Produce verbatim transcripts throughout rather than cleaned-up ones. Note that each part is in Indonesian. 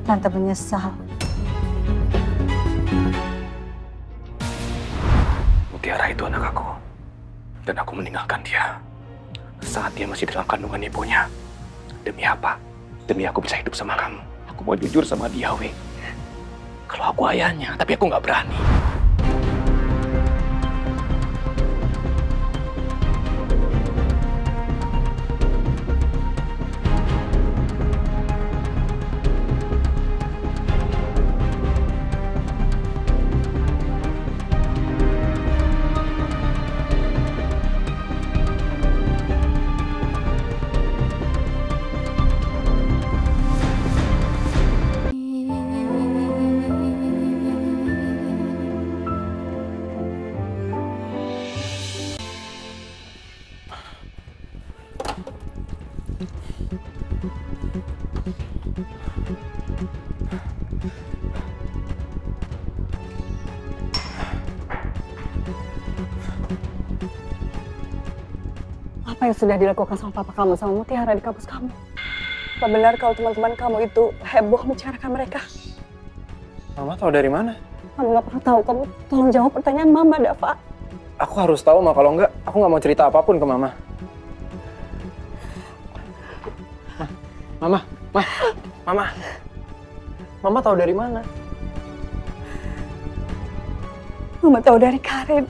Tante menyesal. Mutiara itu anak aku. Dan aku meninggalkan dia saat dia masih dalam kandungan ibunya. Demi apa? Demi aku bisa hidup sama kamu. Aku mau jujur sama dia, Wi. Kalau aku ayahnya, tapi aku nggak berani. Apa yang sudah dilakukan sama papa kamu, sama Mutiara di kampus kamu? Apa benar kalau teman-teman kamu itu heboh membicarakan mereka? Mama tahu dari mana? Kamu nggak pernah tahu. Kamu tolong jawab pertanyaan Mama, Dava. Aku harus tahu, Ma. Kalau enggak, aku nggak mau cerita apapun ke Mama. Ma, Mama, Ma, Mama. Mama tahu dari mana? Mama tahu dari Karin.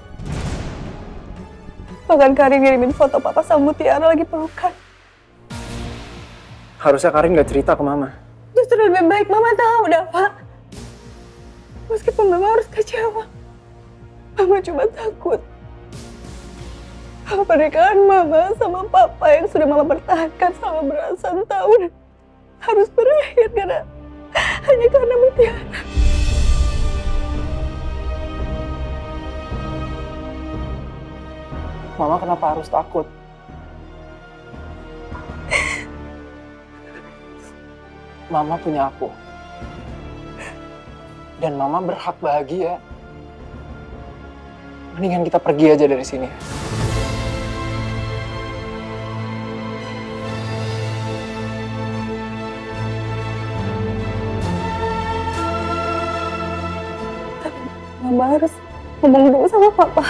Bahkan Karin ngirimin foto papa sama Mutiara lagi pelukan. Harusnya Karin nggak cerita ke Mama. Justru lebih baik Mama tahu, Dava. Meskipun Mama harus kecewa, Mama cuma takut kalau pernikahan Mama sama Papa yang sudah Mama pertahankan selama belasan tahun harus berakhir karena hanya karena Mutiara. Mama kenapa harus takut? Mama punya aku. Dan Mama berhak bahagia. Mendingan kita pergi aja dari sini. Tapi Mama harus ngomong dulu sama Papa.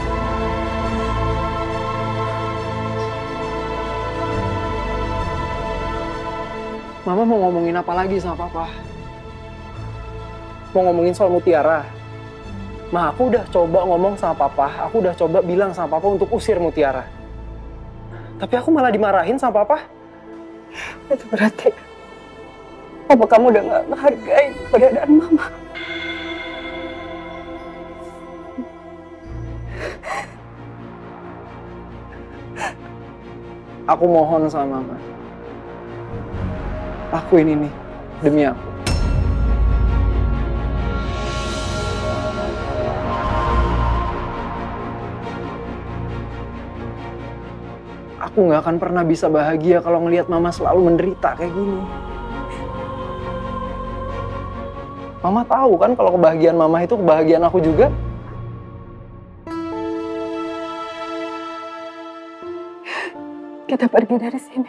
Mama mau ngomongin apa lagi sama Papa? Mau ngomongin soal Mutiara. Ma, aku udah coba ngomong sama Papa. Aku udah coba bilang sama Papa untuk usir Mutiara. Tapi aku malah dimarahin sama Papa. Itu berarti Papa kamu udah gak menghargai keberadaan Mama. Aku mohon sama Mama. Lakuin ini demi aku. Aku nggak akan pernah bisa bahagia kalau ngelihat Mama selalu menderita kayak gini. Mama tahu kan kalau kebahagiaan Mama itu kebahagiaan aku juga. Kita pergi dari sini.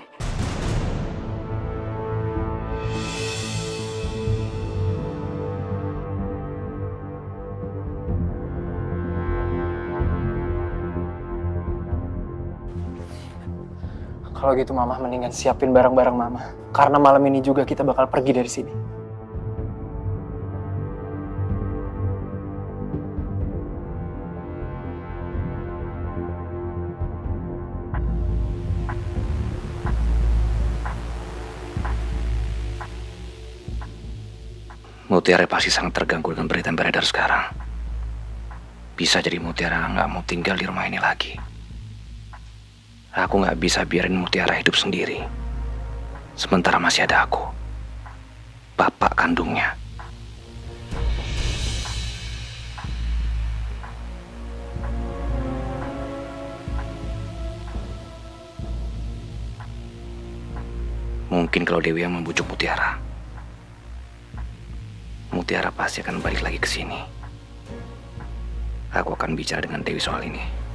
Kalau gitu Mama mendingan siapin barang-barang Mama. Karena malam ini juga kita bakal pergi dari sini. Mutiara pasti sangat terganggu dengan berita yang beredar sekarang. Bisa jadi Mutiara nggak mau tinggal di rumah ini lagi. Aku nggak bisa biarin Mutiara hidup sendiri. Sementara masih ada aku, bapak kandungnya. Mungkin kalau Dewi yang membujuk Mutiara, Mutiara pasti akan balik lagi ke sini. Aku akan bicara dengan Dewi soal ini.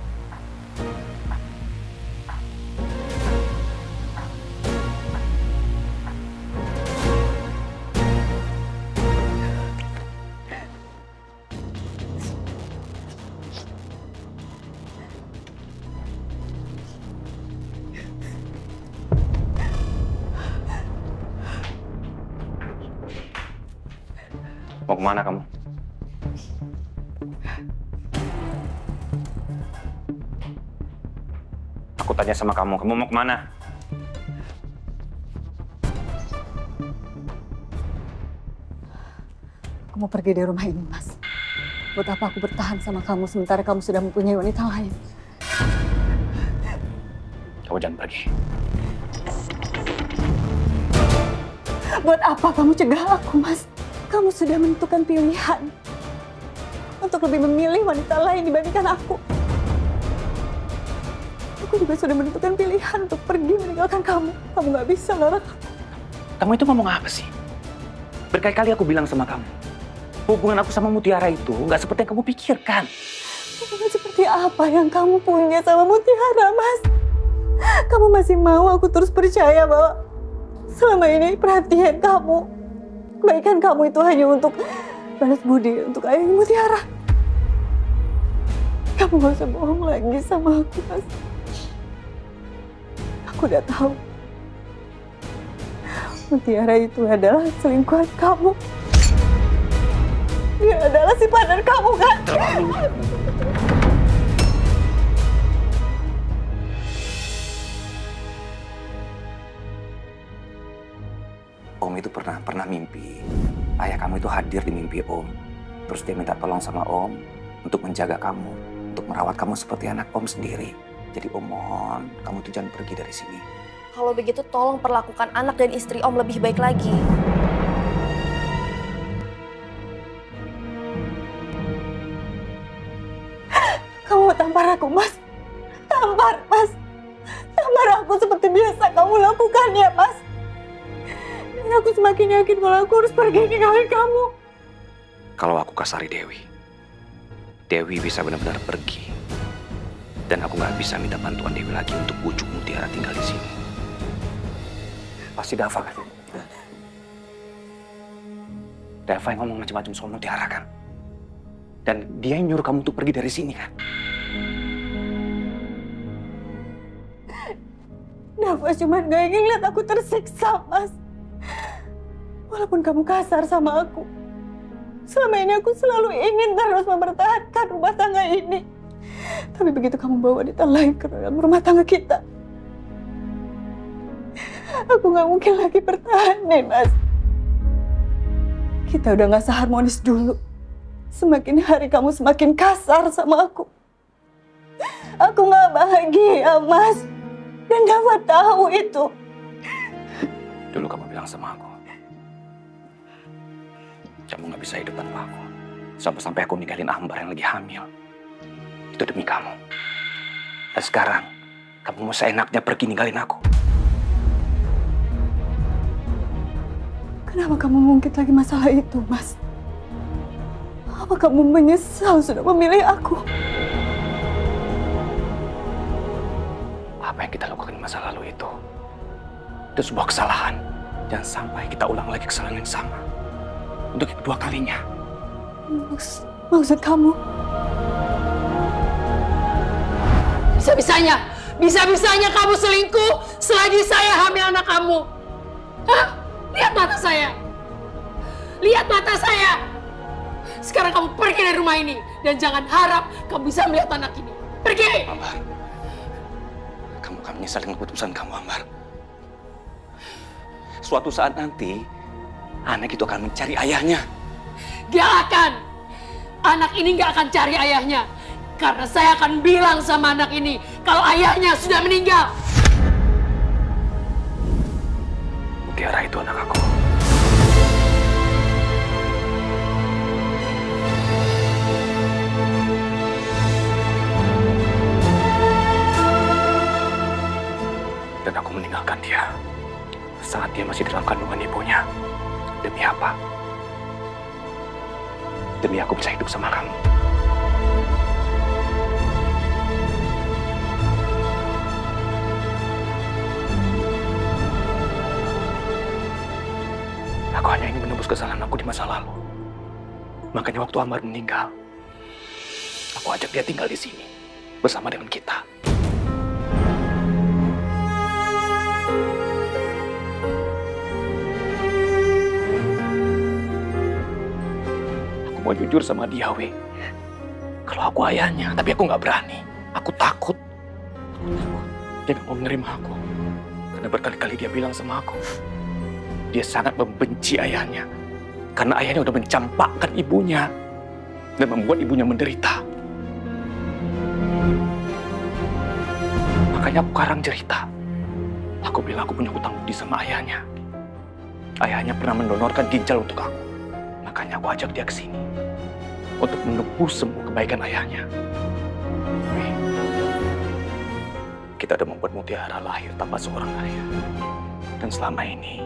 Mau kemana kamu? Aku tanya sama kamu, kamu mau kemana? Aku mau pergi dari rumah ini, Mas. Buat apa aku bertahan sama kamu sementara kamu sudah mempunyai wanita lain? Kamu jangan pergi. Buat apa kamu cegah aku, Mas? Kamu sudah menentukan pilihan untuk lebih memilih wanita lain dibandingkan aku. Aku juga sudah menentukan pilihan untuk pergi meninggalkan kamu. Kamu nggak bisa larang aku. Kamu itu ngomong apa sih? Berkali-kali aku bilang sama kamu, hubungan aku sama Mutiara itu nggak seperti yang kamu pikirkan. Hubungan seperti apa yang kamu punya sama Mutiara, Mas? Kamu masih mau aku terus percaya bahwa selama ini perhatian kamu, kebaikan kamu itu hanya untuk balas budi untuk ayah Mutiara? Kamu gak usah bohong lagi sama aku, Mas. Aku udah tahu Mutiara itu adalah selingkuhan kamu. Dia adalah si partner kamu, kan? Om itu pernah pernah mimpi ayah kamu itu hadir di mimpi Om. Terus dia minta tolong sama Om untuk menjaga kamu, untuk merawat kamu seperti anak Om sendiri. Jadi Om mohon kamu tuh jangan pergi dari sini. Kalau begitu tolong perlakukan anak dan istri Om lebih baik lagi. Kamu tampar aku, Mas. Tampar, Mas. Tampar aku seperti biasa kamu lakukan ya, Mas. Dan aku semakin yakin kalau aku harus pergi ninggalin kamu. Kalau aku kasari Dewi, Dewi bisa benar-benar pergi. Dan aku nggak bisa minta bantuan Dewi lagi untuk bujuk Mutiara tinggal di sini. Pasti Dava kan? Dava yang ngomong macam-macam soal Mutiara kan? Dan dia yang nyuruh kamu untuk pergi dari sini kan? Dava cuma gak ingin lihat aku tersiksa, Mas. Walaupun kamu kasar sama aku, selama ini aku selalu ingin terus mempertahankan rumah tangga ini. Tapi begitu kamu bawa wanita lain ke dalam rumah tangga kita, aku gak mungkin lagi pertahanin, Mas. Kita udah gak seharmonis dulu. Semakin hari kamu semakin kasar sama aku. Aku gak bahagia, Mas. Dan Dava tahu itu. Dulu kamu bilang sama aku, kamu gak bisa hidup tanpa aku. Sampai-sampai aku ninggalin Ambar yang lagi hamil. Itu demi kamu. Dan sekarang, kamu mau seenaknya pergi ninggalin aku. Kenapa kamu mengungkit lagi masalah itu, Mas? Apa kamu menyesal sudah memilih aku? Apa yang kita lakukan di masa lalu itu, itu sebuah kesalahan. Jangan sampai kita ulang lagi kesalahan yang sama. Untuk kedua kalinya. Maksud, maksud kamu? Bisa-bisanya, bisa-bisanya kamu selingkuh selagi saya hamil anak kamu. Hah? Lihat mata saya. Lihat mata saya. Sekarang kamu pergi dari rumah ini. Dan jangan harap kamu bisa melihat anak ini. Pergi! Ambar, kamu akan menyesal dengan keputusan kamu, Ambar. Suatu saat nanti, anak itu akan mencari ayahnya. Gak akan. Anak ini gak akan cari ayahnya. Karena saya akan bilang sama anak ini kalau ayahnya sudah meninggal. Mutiara itu anak aku. Dan aku meninggalkan dia saat dia masih dalam kandungan ibunya. Demi apa? Demi aku bisa hidup sama kamu. Aku hanya ingin menebus kesalahan aku di masa lalu. Makanya waktu Ambar meninggal, aku ajak dia tinggal di sini bersama dengan kita. mau jujur sama dia, Wei. Kalau aku ayahnya, tapi aku nggak berani. Aku takut. Aku takut. Dia nggak mau menerima aku. Karena berkali-kali dia bilang sama aku, dia sangat membenci ayahnya. Karena ayahnya udah mencampakkan ibunya dan membuat ibunya menderita. Makanya aku karang cerita. Aku bilang aku punya hutang budi sama ayahnya. Ayahnya pernah mendonorkan ginjal untuk aku. Makanya aku ajak dia ke sini untuk menebus semua kebaikan ayahnya. Wei, kita udah membuat Mutiara lahir tanpa seorang ayah. Dan selama ini,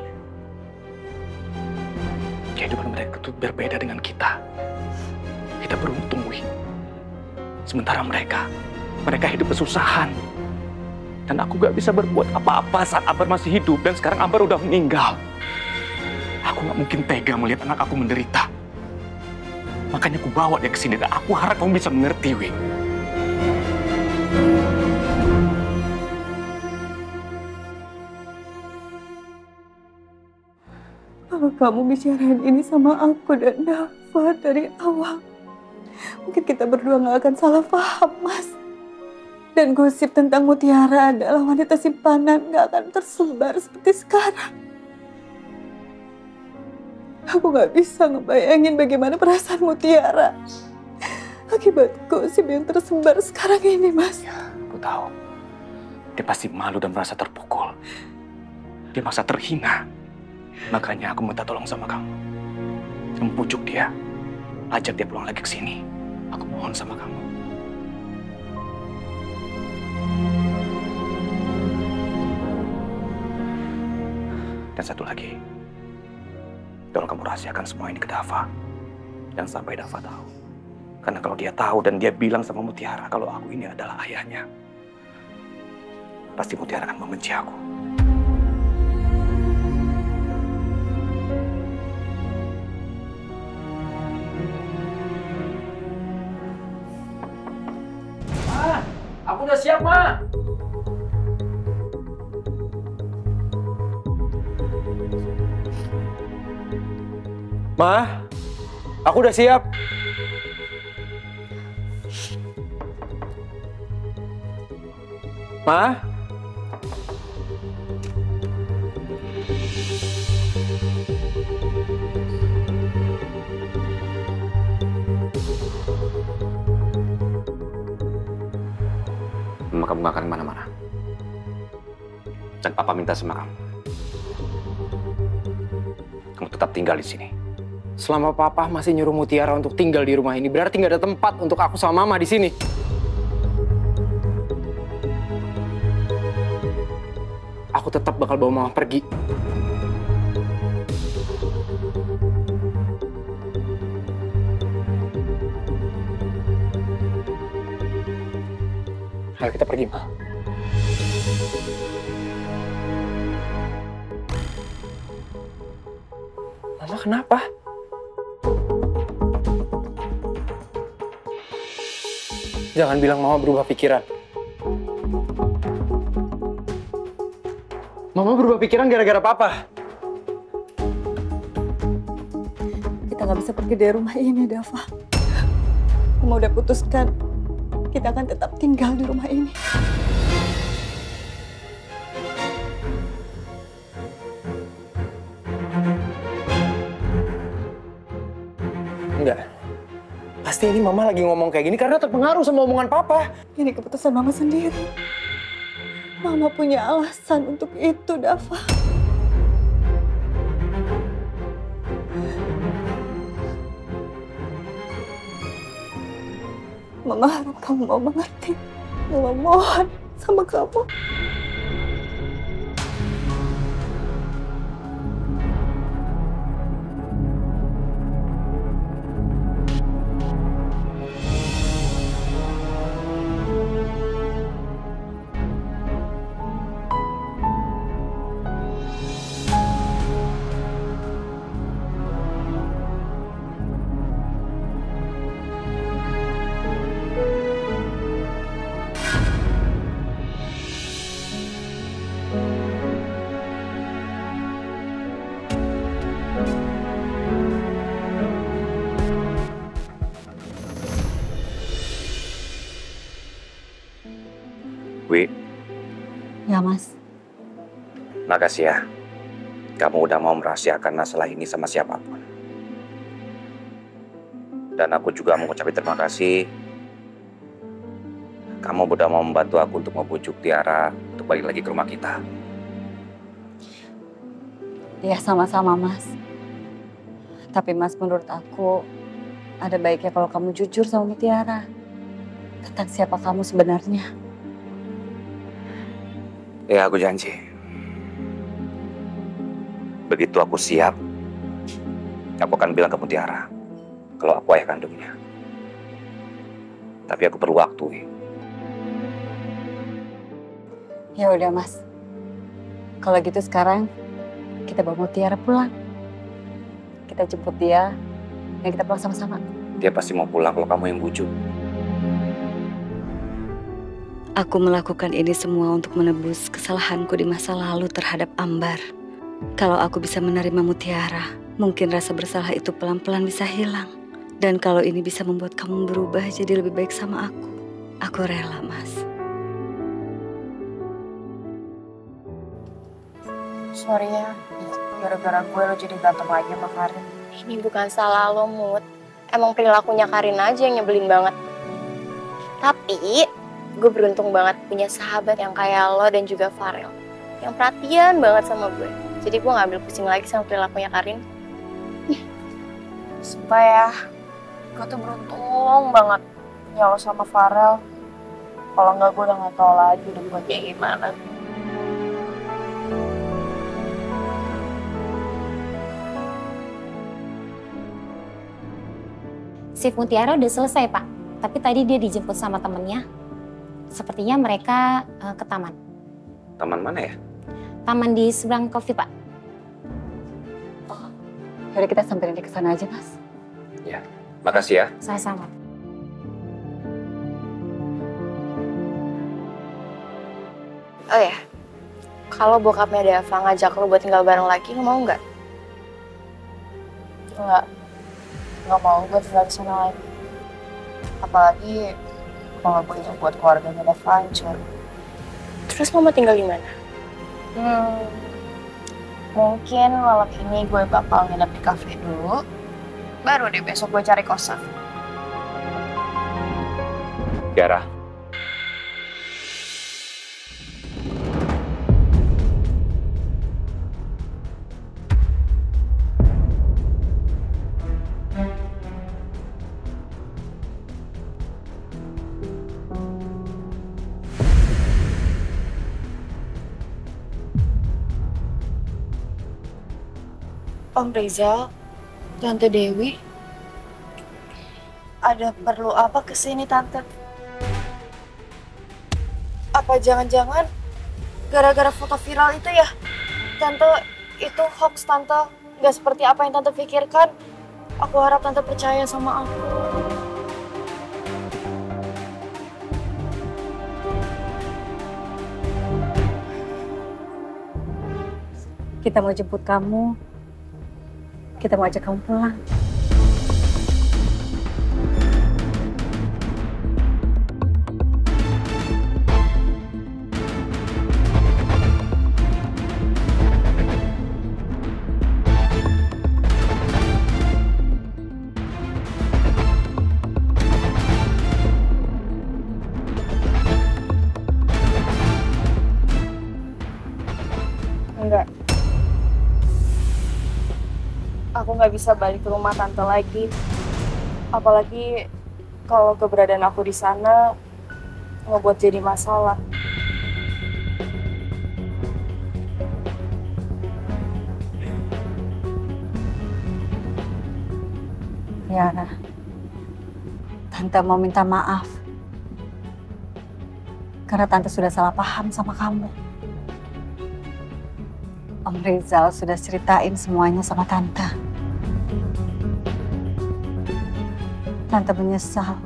kehidupan mereka itu berbeda dengan kita. Kita beruntung, Wei. Sementara mereka, mereka hidup kesusahan. Dan aku gak bisa berbuat apa-apa saat Ambar masih hidup. Dan sekarang Ambar udah meninggal. Aku gak mungkin tega melihat anak aku menderita. Makanya aku bawa dia ke sini. Dan aku harap kamu bisa mengerti, Wei. Kalau kamu bicarain ini sama aku dan Dava dari awal, mungkin kita berdua gak akan salah paham, Mas. Dan gosip tentang Mutiara adalah wanita simpanan gak akan tersebar seperti sekarang. Aku gak bisa ngebayangin bagaimana perasaan Mutiara akibat gosip yang tersebar sekarang ini, Mas. Ya, aku tahu. Dia pasti malu dan merasa terpukul. Dia merasa terhina. Makanya aku minta tolong sama kamu. Kamu pujuk dia. Ajak dia pulang lagi ke sini. Aku mohon sama kamu. Dan satu lagi, tolong kamu rahasiakan semua ini ke Dava. Dan sampai Dava tahu. Karena kalau dia tahu dan dia bilang sama Mutiara kalau aku ini adalah ayahnya, pasti Mutiara akan membenci aku. Ma, aku udah siap, Ma. Ma, aku udah siap. Ma? Mama kamu gak akan kemana-mana. Dan Papa minta sama kamu. Kamu tetap tinggal di sini. Selama Papa masih nyuruh Mutiara untuk tinggal di rumah ini, berarti nggak ada tempat untuk aku sama Mama di sini. Aku tetap bakal bawa Mama pergi. Ayo kita pergi, Ma. Mama kenapa? Jangan bilang Mama berubah pikiran. Mama berubah pikiran gara-gara Papa. Kita nggak bisa pergi dari rumah ini, Dava. Mama udah putuskan, kita akan tetap tinggal di rumah ini. Enggak. Pasti ini Mama lagi ngomong kayak gini karena terpengaruh sama omongan Papa. Ini keputusan Mama sendiri. Mama punya alasan untuk itu, Dava. Mama harap kamu mau mengerti. Mama mohon sama kamu. Wi. Ya, Mas. Makasih ya. Kamu udah mau merahasiakan masalah ini sama siapapun. Dan aku juga mau ucapin terima kasih. Kamu udah mau membantu aku untuk membujuk Tiara untuk balik lagi ke rumah kita. Ya, sama-sama, Mas. Tapi Mas, menurut aku ada baiknya kalau kamu jujur sama Mutiara tentang siapa kamu sebenarnya. Ya, aku janji. Begitu aku siap, aku akan bilang ke Mutiara kalau aku ayah kandungnya. Tapi aku perlu waktu, Wi. Ya udah, Mas. Kalau gitu sekarang kita bawa Mutiara pulang. Kita jemput dia dan kita pulang sama-sama. Dia pasti mau pulang kalau kamu yang bujuk. Aku melakukan ini semua untuk menebus kesalahanku di masa lalu terhadap Ambar. Kalau aku bisa menerima Mutiara, mungkin rasa bersalah itu pelan-pelan bisa hilang. Dan kalau ini bisa membuat kamu berubah jadi lebih baik sama aku, aku rela, Mas. Sorry ya, gara-gara gue lo jadi berantem lagi sama Karin. Ini bukan salah lo, Mut. Emang perilakunya Karin aja yang nyebelin banget. Tapi gue beruntung banget punya sahabat yang kayak lo dan juga Farel. Yang perhatian banget sama gue. Jadi gue gak ambil pusing lagi sama perilakunya Karin. Sumpah ya, gue tuh beruntung banget ya lo sama Farel. Kalau nggak gue udah gak tau lagi udah gue kayak gimana. Shift Mutiara udah selesai, Pak. Tapi tadi dia dijemput sama temennya. Sepertinya mereka uh, ke taman. Taman mana ya? Taman di seberang coffee, Pak. Oh, yaudah kita samperin dia ke sana aja, Mas. Ya, makasih ya. Sama-sama. Oh ya, kalau bokapnya Dava ngajak lo buat tinggal bareng lagi, lo mau nggak? Enggak, nggak mau gue tinggal di sana lagi. Apalagi kalau gue itu buat keluarganya udah hancur. Terus lo mau tinggal di mana? Hmm, mungkin malam ini gue bakal nginep di kafe dulu. Baru deh besok gue cari kosan. Tiara. Om Rizal, Tante Dewi, ada perlu apa kesini Tante? Apa jangan-jangan gara-gara foto viral itu ya? Tante, itu hoax Tante, nggak seperti apa yang Tante pikirkan. Aku harap Tante percaya sama aku. Kita mau jemput kamu. Kita mau ajak kamu pulang. Enggak. Aku nggak bisa balik ke rumah Tante lagi. Apalagi kalau keberadaan aku di sana ngebuat jadi masalah. Tiara, Tante mau minta maaf. Karena Tante sudah salah paham sama kamu. Om Rizal sudah ceritain semuanya sama Tante. Tante menyesal.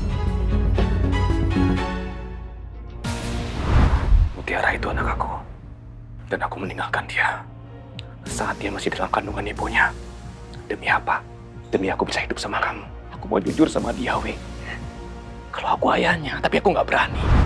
Mutiara itu anak aku. Dan aku meninggalkan dia saat dia masih dalam kandungan ibunya. Demi apa? Demi aku bisa hidup sama kamu. Aku mau jujur sama dia, Wi. Kalau aku ayahnya, tapi aku nggak berani.